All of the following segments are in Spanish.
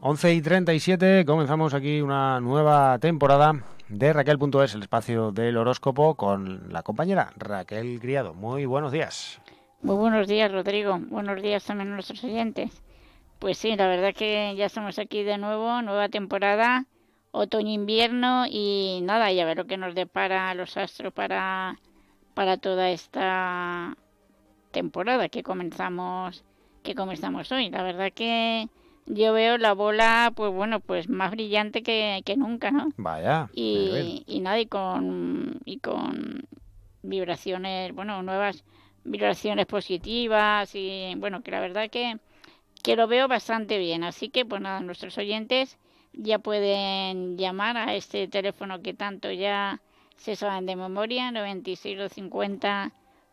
11:37, comenzamos aquí una nueva temporada de Raquel.es, el espacio del horóscopo, con la compañera Raquel Criado. Muy buenos días. Muy buenos días, Rodrigo. Buenos días también a nuestros oyentes. Pues sí, la verdad que ya estamos aquí de nuevo, nueva temporada, otoño-invierno y nada, y a ver lo que nos depara los astros para toda esta temporada que comenzamos hoy. La verdad que yo veo la bola, pues bueno, pues más brillante que nunca, ¿no? Vaya, Y nada, y con vibraciones, bueno, nuevas vibraciones positivas y bueno, que la verdad que lo veo bastante bien. Así que pues nada, nuestros oyentes ya pueden llamar a este teléfono que tanto ya se saben de memoria, 96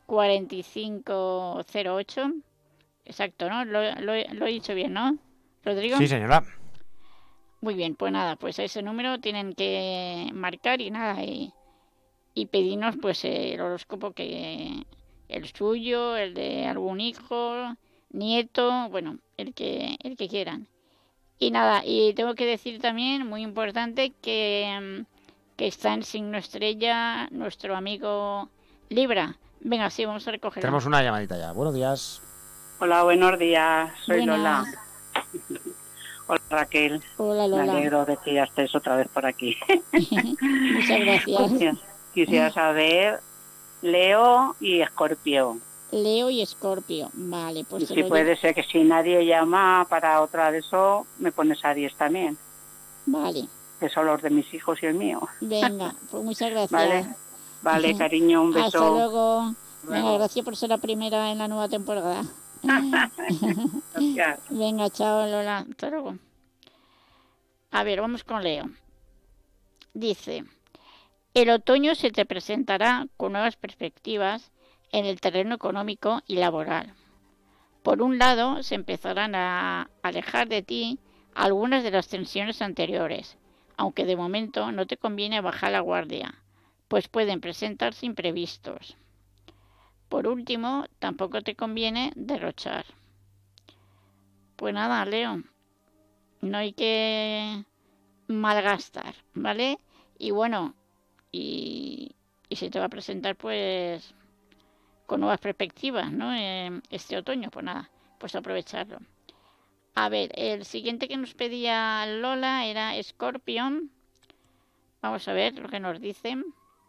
4508. Exacto, ¿no? Lo he dicho bien, ¿no, Rodrigo? sí, señora. Muy bien, pues nada, pues a ese número tienen que marcar y nada, y pedirnos pues el horóscopo que el suyo, el de algún hijo, nieto, bueno, el que quieran. Y nada, y tengo que decir también, muy importante, que está en signo estrella nuestro amigo Libra. Venga, sí, vamos a recogerla. Tenemos una llamadita ya. Buenos días. Hola, buenos días. Soy Buenas. Lola. Hola, Raquel. Hola, Me Lola. alegro de que ya estés otra vez por aquí. Muchas gracias. Quisiera saber Leo y Escorpio. Leo y Escorpio. Vale, pues Y te si lo puede digo. ser que si nadie llama para otra de eso, me pones Aries también. Vale, Que son los de mis hijos y el mío. venga, pues muchas gracias. Vale, vale, cariño, un beso. Hasta luego. Venga, Luego. gracias por ser la primera en la nueva temporada. Gracias. Venga, chao, Lola. Hasta luego. A ver, vamos con Leo. Dice, el otoño se te presentará con nuevas perspectivas en el terreno económico y laboral. Por un lado, se empezarán a alejar de ti algunas de las tensiones anteriores, aunque de momento no te conviene bajar la guardia, pues pueden presentarse imprevistos. Por último, tampoco te conviene derrochar. Pues nada, Leo, no hay que malgastar, ¿vale? Y bueno, y se te va a presentar pues con nuevas perspectivas, ¿no? Este otoño, pues nada, pues aprovecharlo. A ver, el siguiente que nos pedía Lola era Scorpion. Vamos a ver lo que nos dicen.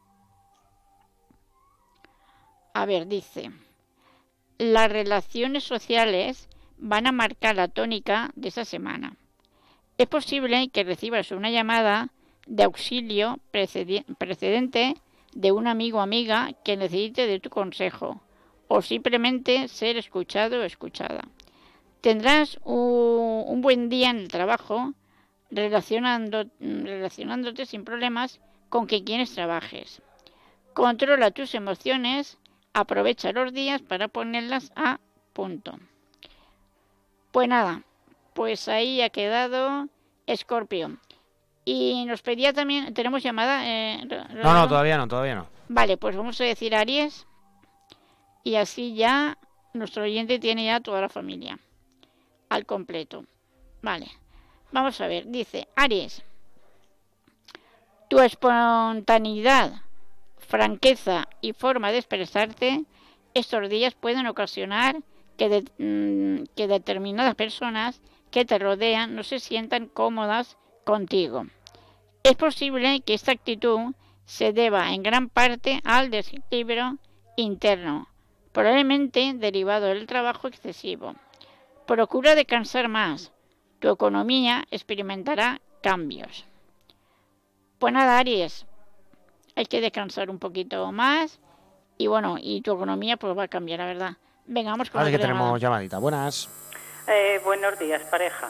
A ver, dice, las relaciones sociales van a marcar la tónica de esa semana. Es posible que recibas una llamada de auxilio precedente de un amigo o amiga que necesite de tu consejo o simplemente ser escuchado o escuchada. Tendrás un buen día en el trabajo relacionándote sin problemas con quienes trabajes. Controla tus emociones, aprovecha los días para ponerlas a punto. Pues nada, pues ahí ha quedado Escorpio. Y nos pedía también, ¿tenemos llamada? No, todavía no. Vale, pues vamos a decir Aries. Y así ya nuestro oyente tiene ya toda la familia al completo. Vale, vamos a ver, dice Aries. Tu espontaneidad, franqueza y forma de expresarte estos días pueden ocasionar que determinadas personas que te rodean no se sientan cómodas contigo. Es posible que esta actitud se deba en gran parte al desequilibrio interno, probablemente derivado del trabajo excesivo. Procura descansar más. Tu economía experimentará cambios. Pues nada, Aries, hay que descansar un poquito más y bueno, y tu economía pues va a cambiar, la verdad. Venga, vamos con Ahora sí que otra tenemos llamada. llamadita. Buenas. Buenos días, pareja.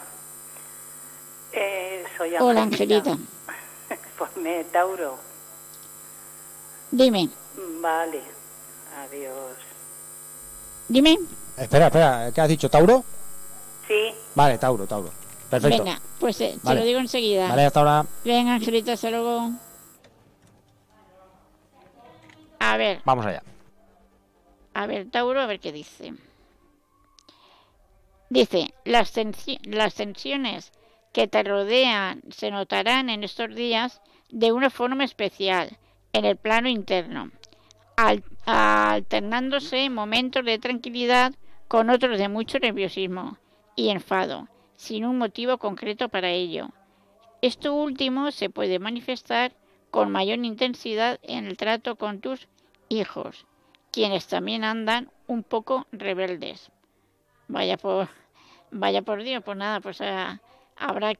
Soy Angelita. Hola, Angelita. Ponme Tauro. Dime. Vale, adiós. Dime. Espera, ¿qué has dicho? ¿Tauro? Sí. Vale, Tauro. Perfecto. Venga, pues te Vale. lo digo enseguida. Vale, hasta ahora. Venga, Angelita, hasta luego. A ver. Vamos allá. A ver, Tauro, a ver qué dice. Dice, las tensiones que te rodean se notarán en estos días de una forma especial en el plano interno, alternándose momentos de tranquilidad con otros de mucho nerviosismo y enfado, sin un motivo concreto para ello. Esto último se puede manifestar con mayor intensidad en el trato con tus hijos, quienes también andan un poco rebeldes. Vaya por Dios, pues nada, pues habrá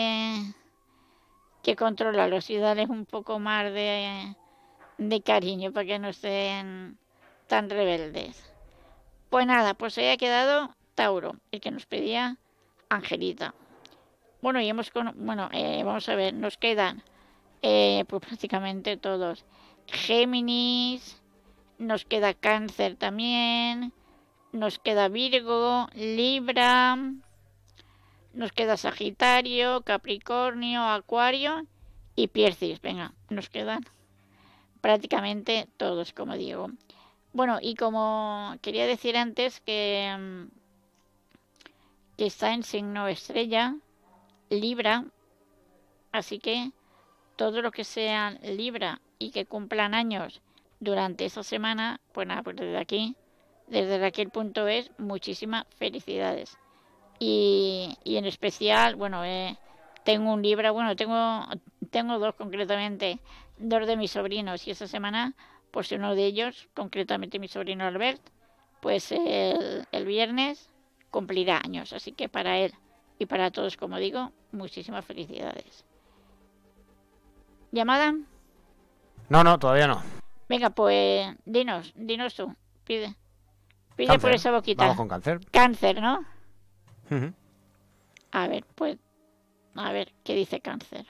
que controlarlos y darles un poco más de cariño para que no estén tan rebeldes. Pues nada, pues se ha quedado Tauro, el que nos pedía Angelita. Bueno, y vamos a ver, nos quedan pues prácticamente todos. Géminis, nos queda Cáncer también, nos queda Virgo, Libra, nos queda Sagitario, Capricornio, Acuario y Piscis. Venga, nos quedan prácticamente todos, como digo. Bueno, y como quería decir antes que está en signo estrella, Libra, así que todo lo que sean Libra y que cumplan años durante esa semana, pues nada, pues desde aquí, desde Raquel.es, muchísimas felicidades. Y en especial, bueno, tengo un Libra, bueno, tengo dos concretamente, dos de mis sobrinos, y esa semana, pues uno de ellos, concretamente mi sobrino Albert, pues el viernes cumplirá años, así que para él y para todos, como digo, muchísimas felicidades. ¿Llamada? No, todavía no. Venga, pues dinos tú, pide Cáncer. por esa boquita. Vamos con Cáncer. Cáncer, ¿no? Uh-huh. A ver, pues, ¿qué dice Cáncer?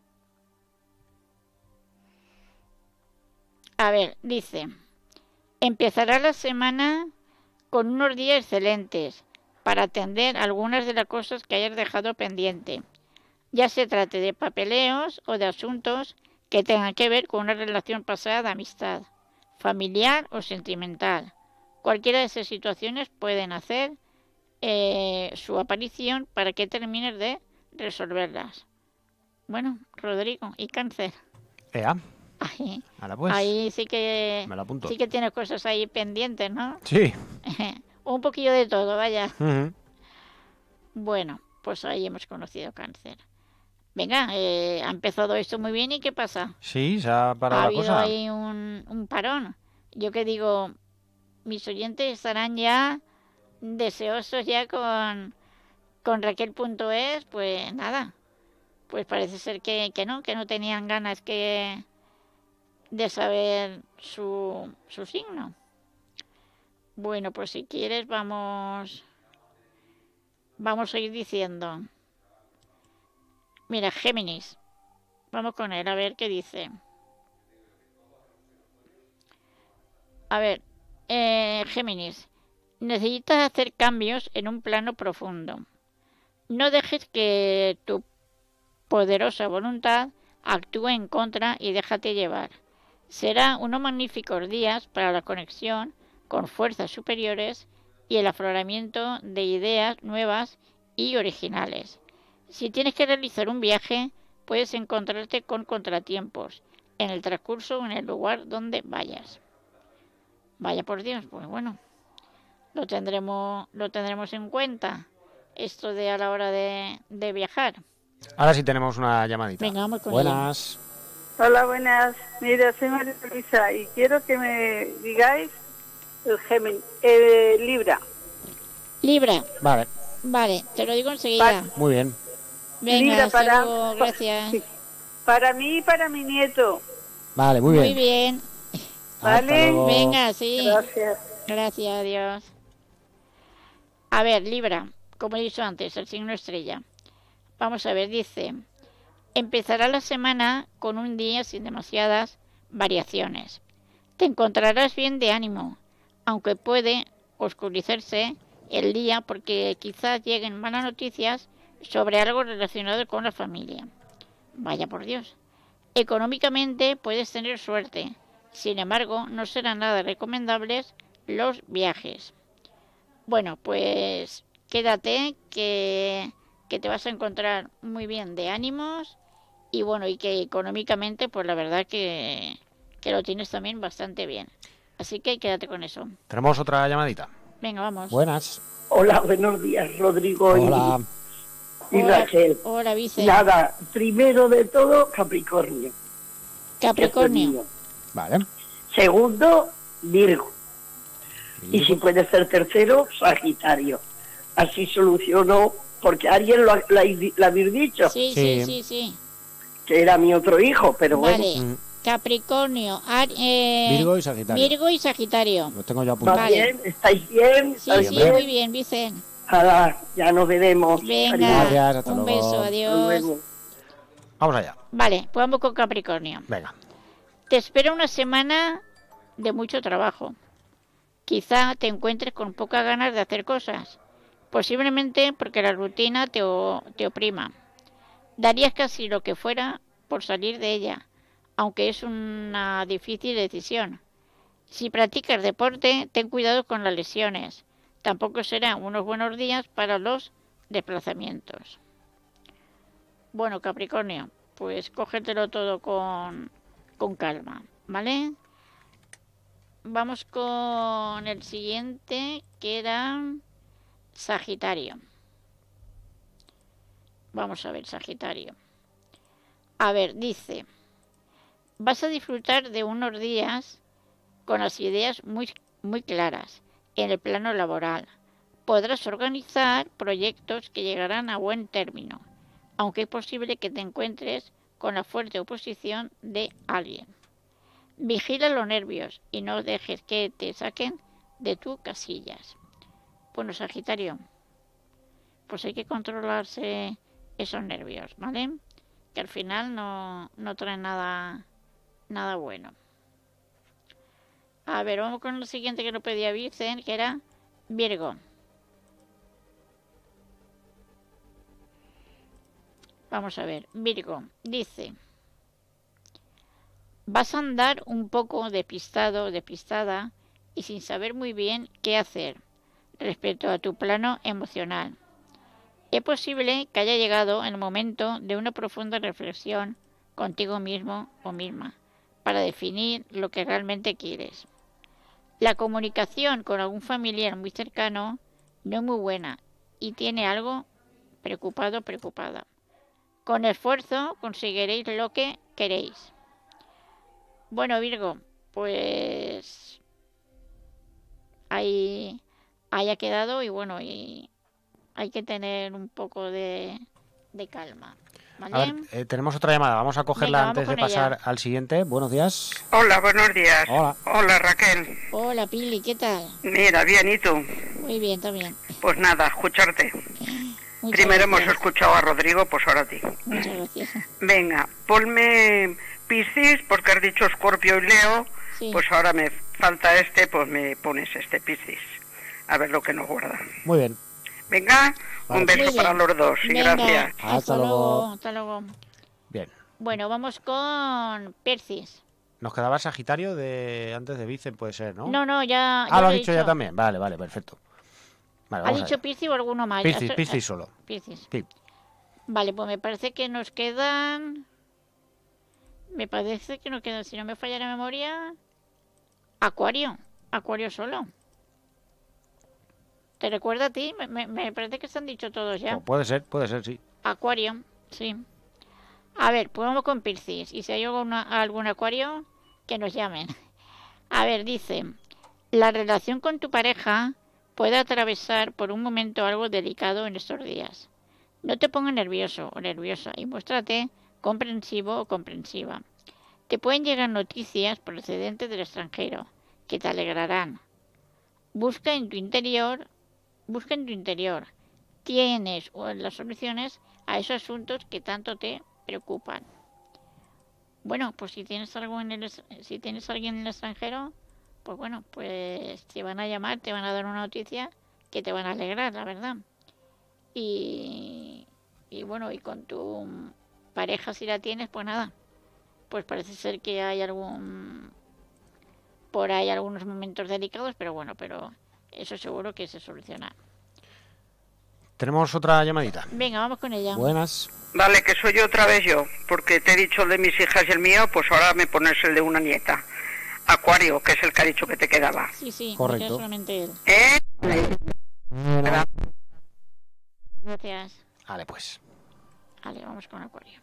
A ver, dice, empezará la semana con unos días excelentes para atender algunas de las cosas que hayas dejado pendiente, ya se trate de papeleos o de asuntos que tengan que ver con una relación pasada de amistad, familiar o sentimental. Cualquiera de esas situaciones pueden hacer su aparición para que termines de resolverlas. Bueno, Rodrigo, y Cáncer. Ea. Ahí, Ahora pues. ahí sí que me lo apunto. Sí que tienes cosas ahí pendientes, ¿no? Sí. Un poquillo de todo, vaya. Uh-huh. Bueno, pues ahí hemos conocido Cáncer. Venga, ha empezado esto muy bien, ¿y qué pasa? Sí, se ha parado la cosa. Ha habido ahí un parón. Yo que digo, mis oyentes estarán ya deseosos ya con Raquel.es, pues nada. Pues parece ser que no tenían ganas de saber su signo. Bueno, pues si quieres vamos a ir diciendo. Mira, Géminis. Vamos con él a ver qué dice. A ver, Géminis. Necesitas hacer cambios en un plano profundo. No dejes que tu poderosa voluntad actúe en contra y déjate llevar. Será unos magníficos días para la conexión con fuerzas superiores y el afloramiento de ideas nuevas y originales. Si tienes que realizar un viaje, puedes encontrarte con contratiempos en el transcurso o en el lugar donde vayas. Vaya por Dios, pues bueno, lo tendremos en cuenta, esto de a la hora de viajar. Ahora sí tenemos una llamadita. Venga, vamos con Buenas. ella. Hola, buenas. Mira, soy María Luisa y quiero que me digáis el Libra. Libra. Vale. Vale, te lo digo enseguida. Muy bien. Venga, hasta luego, gracias. Sí, para mí y para mi nieto. Vale, muy bien. Muy bien. ¿Vale? Venga, sí. Gracias. Gracias, adiós. A ver, Libra, como he dicho antes, el signo estrella. Vamos a ver, dice, empezará la semana con un día sin demasiadas variaciones. Te encontrarás bien de ánimo, aunque puede oscurecerse el día porque quizás lleguen malas noticias sobre algo relacionado con la familia. Vaya por Dios. Económicamente puedes tener suerte, sin embargo, no serán nada recomendables los viajes. Bueno, pues quédate que que te vas a encontrar muy bien de ánimos y bueno, y que económicamente, pues la verdad que lo tienes también bastante bien. Así que quédate con eso. Tenemos otra llamadita. Venga, vamos. Buenas. Hola, buenos días, Rodrigo Hola. y Hola, Raquel. hola, Vice. Nada, primero de todo, Capricornio. Capricornio. Vale. Segundo, Virgo. Y si puede ser tercero, Sagitario. Así solucionó, porque alguien lo habéis dicho, Sí, Sí. sí, sí, sí. que era mi otro hijo, pero Vale. bueno, Capricornio, Virgo y Sagitario. Virgo y Sagitario. Lo tengo yo ¿va apuntado. Vale. bien? ¿Estáis bien? Sí, ¿Estáis sí, hombre. muy bien, Vicen. Nada, ya nos veremos. Venga, Gracias, hasta un luego. beso, Hasta adiós. luego. Vamos allá. Vale, pues vamos con Capricornio. Venga. Te espera una semana de mucho trabajo. Quizá te encuentres con pocas ganas de hacer cosas, posiblemente porque la rutina te oprima. Darías casi lo que fuera por salir de ella, aunque es una difícil decisión. Si practicas deporte, ten cuidado con las lesiones. Tampoco serán unos buenos días para los desplazamientos. Bueno, Capricornio, pues cógetelo todo con calma, ¿vale? Vamos con el siguiente, que era Sagitario. Vamos a ver, Sagitario. A ver, dice, vas a disfrutar de unos días con las ideas muy claras en el plano laboral. Podrás organizar proyectos que llegarán a buen término, aunque es posible que te encuentres con la fuerte oposición de alguien. Vigila los nervios y no dejes que te saquen de tus casillas. Bueno, Sagitario, pues hay que controlarse esos nervios, ¿vale? Que al final no traen nada bueno. A ver, vamos con el siguiente que nos pedía Vicen, que era Virgo. Vamos a ver, Virgo dice, vas a andar un poco despistado, despistada y sin saber muy bien qué hacer respecto a tu plano emocional. Es posible que haya llegado el momento de una profunda reflexión contigo mismo o misma para definir lo que realmente quieres. La comunicación con algún familiar muy cercano no es muy buena y tiene algo preocupado, preocupada. Con esfuerzo conseguiréis lo que queréis. Bueno, Virgo, pues ahí haya quedado y bueno, y hay que tener un poco de calma, ¿vale? A ver, tenemos otra llamada. Vamos a cogerla Venga, antes vamos de con ella. pasar al siguiente. Buenos días. Hola, buenos días. Hola. Hola, Raquel. Hola, Pili, ¿qué tal? Mira, bien, ¿y tú? Muy bien, también. Pues nada, escucharte. Muchas Primero hemos gracias. escuchado a Rodrigo, pues ahora a ti. Muchas gracias. Venga, ponme Piscis, porque has dicho Escorpio y Leo, Sí. pues ahora me falta este, pues me pones este Piscis. A ver lo que nos guarda. Muy bien. Venga, Vale. un beso Muy para bien. los dos y Venga, gracias. Hasta luego. Hasta luego. Bien. Bueno, vamos con Percis. Nos quedaba Sagitario de antes de Vicen, puede ser, ¿no? No, ya. Ah, lo has he dicho ya también. Vale, vale, perfecto. Vale, ¿Ha vamos dicho allá. Piscis o alguno más? Piscis, Piscis solo. Piscis. Sí. Vale, pues me parece que nos quedan. Si no me falla la memoria. Acuario. Acuario solo. ¿Te recuerda a ti? Me parece que se han dicho todos ya. Pues puede ser, sí. Acuario, sí. A ver, pues vamos con Piscis. Y si hay algún acuario, que nos llamen. A ver, dice, la relación con tu pareja puede atravesar por un momento algo delicado en estos días. No te pongas nervioso o nerviosa y muéstrate comprensivo o comprensiva. Te pueden llegar noticias procedentes del extranjero que te alegrarán. Busca en tu interior. Tienes las soluciones a esos asuntos que tanto te preocupan. Bueno, pues si tienes alguien en el extranjero, pues bueno, pues te van a llamar, te van a dar una noticia que te van a alegrar, la verdad. Y bueno, y con tu pareja, si la tienes, pues nada, pues parece ser que hay por ahí algunos momentos delicados, pero bueno, pero eso seguro que se soluciona. Tenemos otra llamadita. Venga, vamos con ella. Buenas. Vale, que soy yo otra vez yo, porque te he dicho el de mis hijas y el mío, pues ahora me pones el de una nieta. Acuario, que es el que ha dicho que te quedaba. Sí, correcto. me queda solamente él. Gracias. Vale, pues. Vale, vamos con Acuario.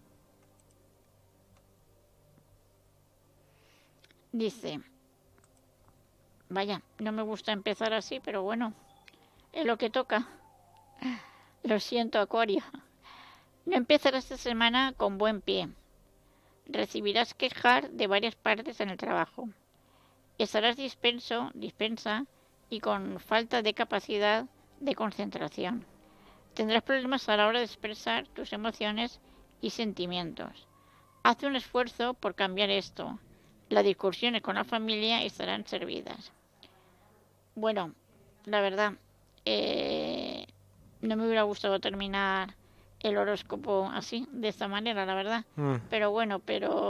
Dice, vaya, no me gusta empezar así, pero bueno, es lo que toca. Lo siento, Acuario. No empezarás esta semana con buen pie. Recibirás quejas de varias partes en el trabajo. Estarás dispensa y con falta de capacidad de concentración. Tendrás problemas a la hora de expresar tus emociones y sentimientos. Haz un esfuerzo por cambiar esto. Las discusiones con la familia estarán servidas. Bueno, la verdad, no me hubiera gustado terminar el horóscopo así, de esta manera, la verdad. Pero bueno,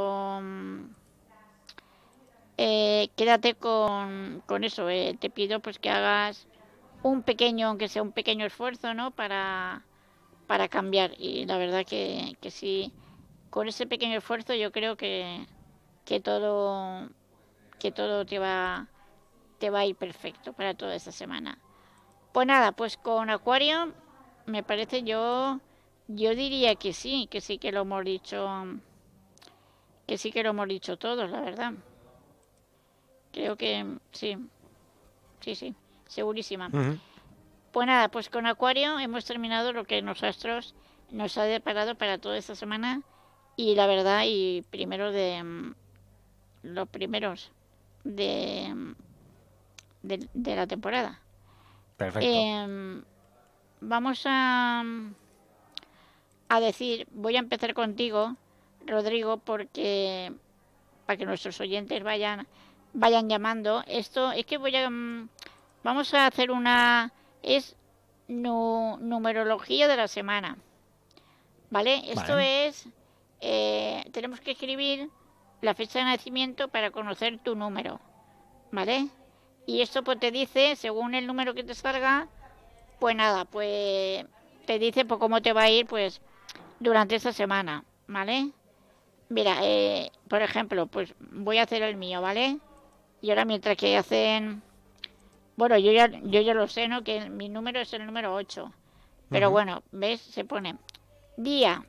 quédate con eso. Te pido pues que hagas un pequeño, aunque sea un pequeño esfuerzo, ¿no? Para cambiar. Y la verdad que sí, con ese pequeño esfuerzo yo creo que todo te va a ir perfecto para toda esta semana. Pues nada, pues con Acuario me parece, yo diría que sí que lo hemos dicho, todos, la verdad. Creo que sí, segurísima. Pues nada, pues con Acuario hemos terminado lo que los astros nos ha deparado para toda esta semana, y la verdad, y los primeros de la temporada. Perfecto. Vamos a decir, voy a empezar contigo, Rodrigo, porque para que nuestros oyentes vayan llamando. Esto es que vamos a hacer numerología de la semana, ¿vale? Esto es, tenemos que escribir la fecha de nacimiento para conocer tu número, ¿vale? Y esto pues te dice, según el número que te salga, pues nada, pues te dice pues cómo te va a ir pues durante esa semana, ¿vale? Mira, por ejemplo, pues voy a hacer el mío, ¿vale? Y ahora mientras que hacen... Bueno, yo ya lo sé, ¿no? Que mi número es el número 8. Pero bueno, ¿ves? Se pone día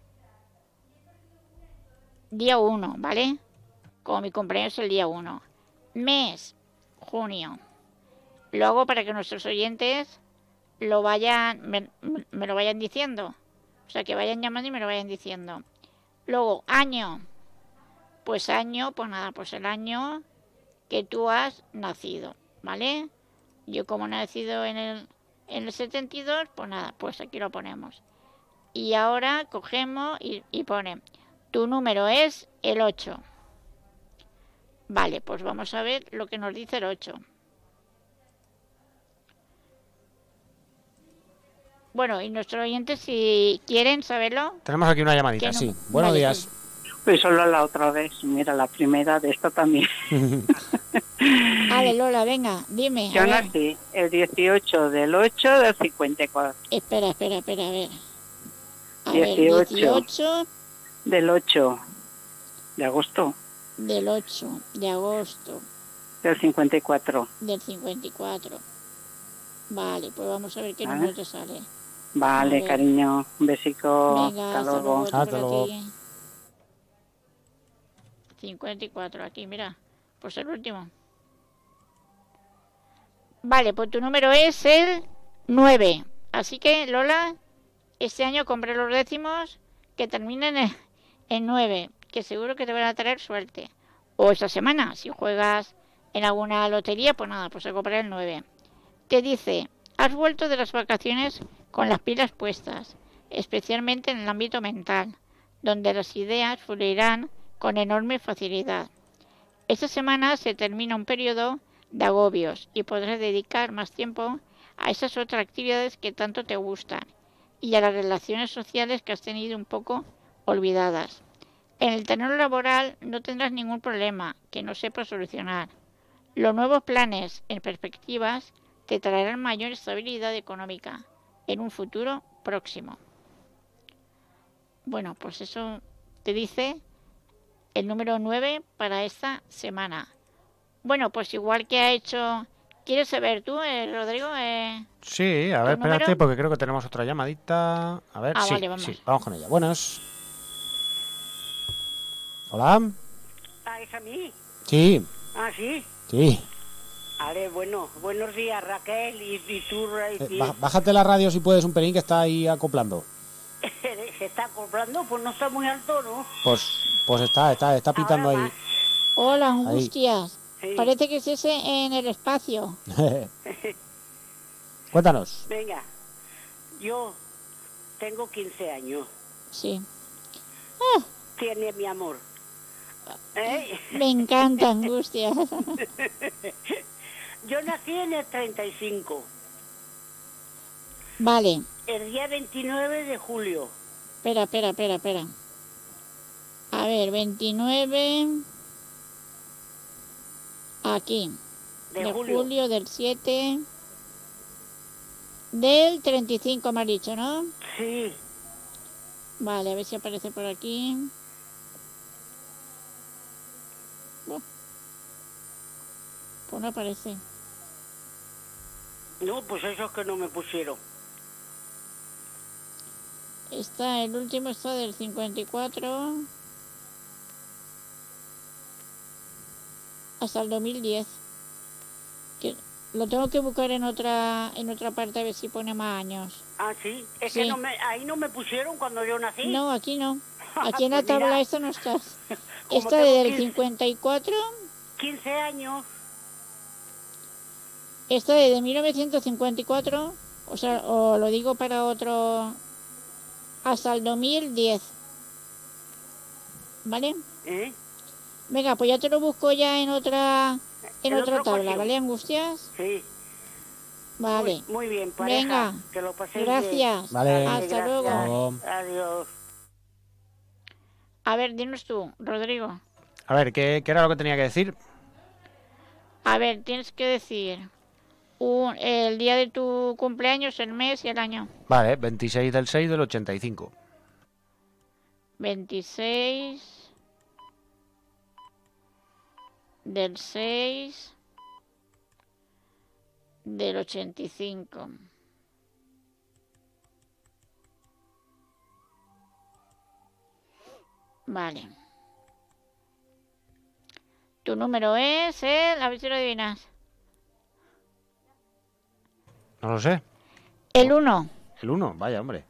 1, ¿vale? Como mi cumpleaños es el día 1. Mes, junio. Lo hago para que nuestros oyentes me lo vayan diciendo. O sea, que vayan llamando y me lo vayan diciendo. Luego, año. Pues nada, pues el año que tú has nacido, ¿vale? Yo como he nacido en el 72, pues nada, pues aquí lo ponemos. Y ahora cogemos y pone, tu número es el 8. Vale, pues vamos a ver lo que nos dice el 8. Bueno, y nuestros oyentes, si quieren saberlo... Tenemos aquí una llamadita, sí. Buenos días. Pues solo la otra vez, mira, la primera de esta también. Vale, Lola, venga, dime. Yo nací el 18 del 8 del 54. Espera, a ver. A 18 ver, del 8 de agosto. Del 8 de agosto. Del 54. Del 54. Vale, pues vamos a ver qué número te sale. Vale, cariño, un besico. Venga, hasta luego. Hasta luego. 54, aquí, mira. Pues el último. Vale, pues tu número es el 9. Así que, Lola, este año compré los décimos que terminen en 9, que seguro que te van a traer suerte. O esta semana, si juegas en alguna lotería, pues nada, pues a comprar el 9. Te dice, has vuelto de las vacaciones con las pilas puestas, especialmente en el ámbito mental, donde las ideas fluirán con enorme facilidad. Esta semana se termina un periodo de agobios y podrás dedicar más tiempo a esas otras actividades que tanto te gustan y a las relaciones sociales que has tenido un poco olvidadas. En el terreno laboral no tendrás ningún problema que no sepas solucionar. Los nuevos planes en perspectivas te traerán mayor estabilidad económica en un futuro próximo. Bueno, pues eso te dice el número 9 para esta semana. Bueno, pues igual que ha hecho... ¿Quieres saber tú, Rodrigo? Sí, a ver, ¿tu número? espérate, porque creo que tenemos otra llamadita. A ver, sí, vale, vamos. sí, vamos con ella. Buenas. Hola. Ah, ¿es a mí? Sí, Ah, sí. sí. Vale, bueno, buenos días, Raquel y tú, Bájate la radio si puedes un pelín que está ahí acoplando. ¿Se está acoplando? Pues no está muy alto, ¿no? Pues está pitando Ahora ahí. Hola, Angustias. Sí. Parece que es ese en el espacio. Cuéntanos. Venga, yo tengo 15 años. Sí. Tiene mi amor. ¿Eh? Me encanta, Angustias. Yo nací en el 35, Vale. el día 29 de julio. Espera. A ver, 29... Aquí. De julio. Del 7... Del 35 me has dicho, ¿no? Sí, Vale, a ver si aparece por aquí. Pues no aparece. no, pues esos que no me pusieron. El último está del 54 hasta el 2010. Que lo tengo que buscar en otra parte a ver si pone más años. Ah, sí, es Sí. que ahí no me pusieron cuando yo nací. No, aquí no. Aquí en la Pues mira, tabla esta no estás. como Esta tengo desde el 15 54, 15 años. esta desde 1954, o sea, o lo digo para otro, hasta el 2010. ¿Vale? ¿Eh? Venga, pues ya te lo busco ya en otra otro tabla, ocasión. ¿vale, Angustias? Sí. Vale. Muy bien, pareja. Venga, Que lo paséis gracias. bien. Vale. Vale, Hasta luego. gracias. Adiós. A ver, dinos tú, Rodrigo. A ver, ¿qué era lo que tenía que decir? A ver, tienes que decir el día de tu cumpleaños, el mes y el año. Vale, 26 del 6 del 85. 26 del 6 del 85. Vale. Tu número es a ver si lo adivinas. No lo sé. El 1. El 1, vaya, hombre.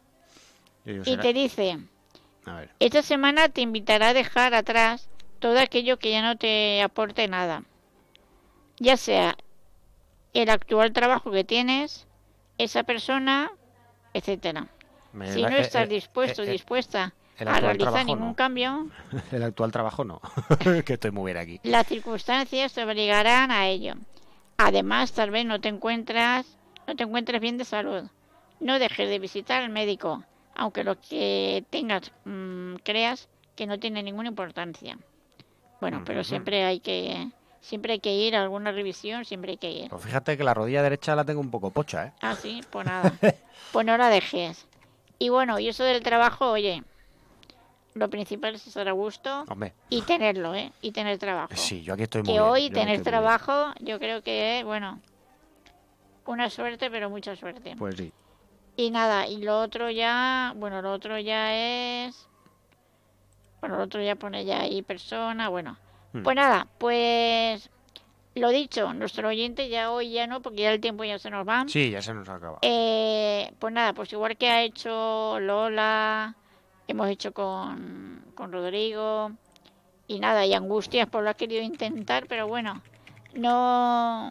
Y te dice, A ver. esta semana te invitará a dejar atrás todo aquello que ya no te aporte nada. Ya sea el actual trabajo que tienes, esa persona, etcétera. Si no estás dispuesta el a actual realizar trabajo, ningún no. cambio, El actual trabajo no. Que estoy muy bien aquí. las circunstancias te obligarán a ello. Además, tal vez no te encuentres bien de salud. No dejes de visitar al médico, aunque lo que tengas creas que no tiene ninguna importancia. Bueno, pero siempre hay que ir a alguna revisión, siempre hay que ir. Pues fíjate que la rodilla derecha la tengo un poco pocha, ¿eh? Ah, sí, pues nada. Pues no la dejes. Y bueno, y eso del trabajo, oye, lo principal es estar a gusto Hombre, y tenerlo, ¿eh? Y tener trabajo. sí, yo aquí estoy muy Que bien. hoy yo aquí tener estoy muy bien. trabajo, yo creo que, bueno, una suerte, pero mucha suerte. Pues sí. Y nada, y lo otro ya es... Bueno, lo otro ya pone ya ahí persona, bueno. Pues nada, pues lo dicho, nuestro oyente ya hoy ya no, porque ya el tiempo ya se nos va. Sí, ya se nos acaba. Pues nada, pues igual que ha hecho Lola, hemos hecho con Rodrigo, y nada, y Angustias por lo ha querido intentar, pero bueno, no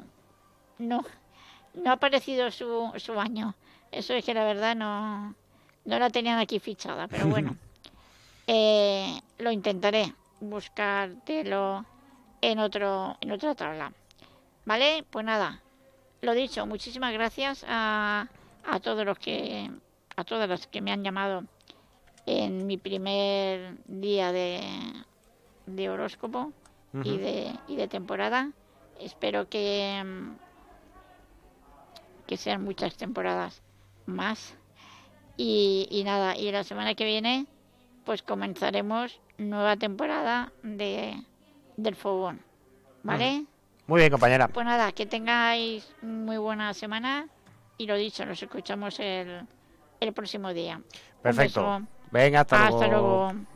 ha aparecido su año. Eso es que la verdad no la tenían aquí fichada, pero bueno, lo intentaré buscártelo en otra tabla. ¿Vale? Pues nada, lo dicho, muchísimas gracias a todas las que me han llamado en mi primer día de horóscopo y de temporada. Espero que sean muchas temporadas más. Y nada, y la semana que viene pues comenzaremos nueva temporada del fogón, ¿vale? Muy bien, compañera. Pues nada, que tengáis muy buena semana y lo dicho, nos escuchamos el próximo día. Un Perfecto. beso. Venga, hasta luego. Hasta luego.